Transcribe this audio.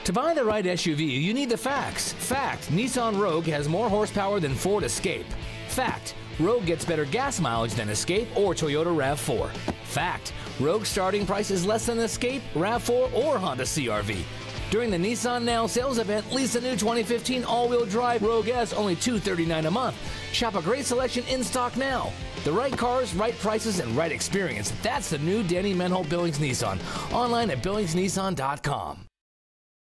To buy the right SUV, you need the facts. Fact, Nissan Rogue has more horsepower than Ford Escape. Fact, Rogue gets better gas mileage than Escape or Toyota RAV4. Fact, Rogue starting price is less than Escape, RAV4, or Honda CR-V. During the Nissan Now sales event, lease a new 2015 all-wheel drive Rogue S only $239 a month. Shop a great selection in stock now. The right cars, right prices, and right experience. That's the new Danny Menholt Billings Nissan. Online at BillingsNissan.com.